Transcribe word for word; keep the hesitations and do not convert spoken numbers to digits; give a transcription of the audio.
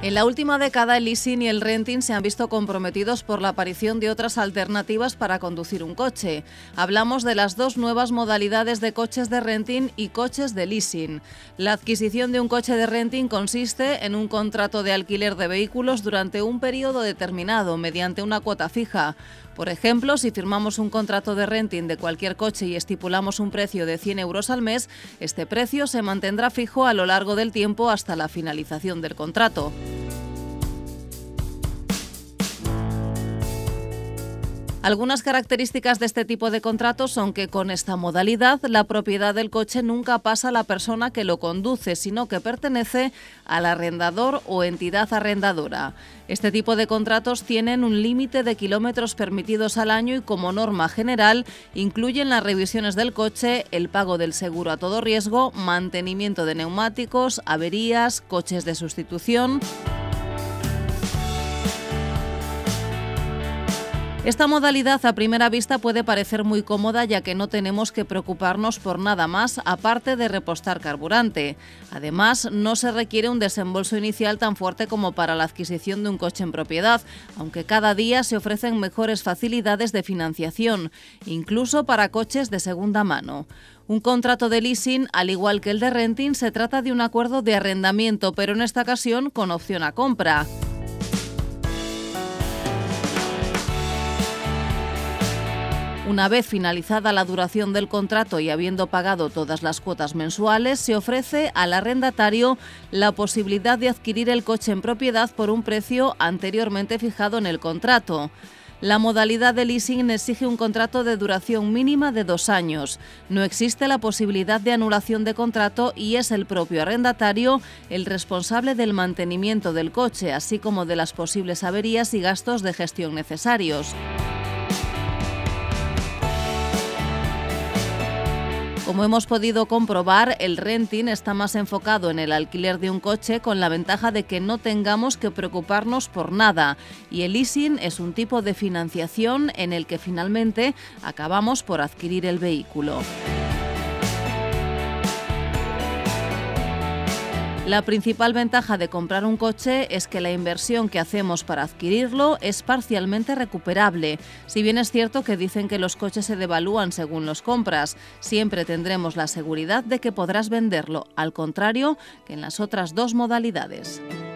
En la última década, el leasing y el renting se han visto comprometidos por la aparición de otras alternativas para conducir un coche. Hablamos de las dos nuevas modalidades de coches de renting y coches de leasing. La adquisición de un coche de renting consiste en un contrato de alquiler de vehículos durante un periodo determinado, mediante una cuota fija. Por ejemplo, si firmamos un contrato de renting de cualquier coche y estipulamos un precio de cien euros al mes, este precio se mantendrá fijo a lo largo del tiempo hasta la finalización del contrato. Algunas características de este tipo de contratos son que con esta modalidad la propiedad del coche nunca pasa a la persona que lo conduce, sino que pertenece al arrendador o entidad arrendadora. Este tipo de contratos tienen un límite de kilómetros permitidos al año y como norma general incluyen las revisiones del coche, el pago del seguro a todo riesgo, mantenimiento de neumáticos, averías, coches de sustitución. Esta modalidad a primera vista puede parecer muy cómoda, ya que no tenemos que preocuparnos por nada más aparte de repostar carburante. Además, no se requiere un desembolso inicial tan fuerte como para la adquisición de un coche en propiedad, aunque cada día se ofrecen mejores facilidades de financiación, incluso para coches de segunda mano. Un contrato de leasing, al igual que el de renting, se trata de un acuerdo de arrendamiento, pero en esta ocasión con opción a compra. Una vez finalizada la duración del contrato y habiendo pagado todas las cuotas mensuales, se ofrece al arrendatario la posibilidad de adquirir el coche en propiedad por un precio anteriormente fijado en el contrato. La modalidad de leasing exige un contrato de duración mínima de dos años. No existe la posibilidad de anulación de contrato y es el propio arrendatario el responsable del mantenimiento del coche, así como de las posibles averías y gastos de gestión necesarios. Como hemos podido comprobar, el renting está más enfocado en el alquiler de un coche, con la ventaja de que no tengamos que preocuparnos por nada, y el leasing es un tipo de financiación en el que finalmente acabamos por adquirir el vehículo. La principal ventaja de comprar un coche es que la inversión que hacemos para adquirirlo es parcialmente recuperable. Si bien es cierto que dicen que los coches se devalúan según los compras, siempre tendremos la seguridad de que podrás venderlo, al contrario que en las otras dos modalidades.